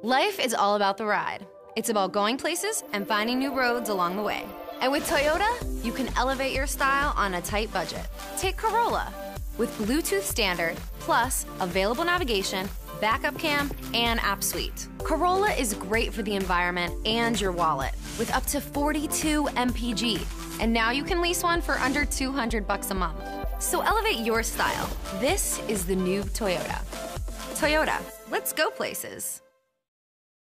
Life is all about the ride. It's about going places and finding new roads along the way. And with Toyota, you can elevate your style on a tight budget. Take Corolla. With Bluetooth standard, plus available navigation, backup cam, and app suite. Corolla is great for the environment and your wallet, with up to 42 mpg. And now you can lease one for under $200 a month. So elevate your style. This is the new Toyota. Toyota, let's go places.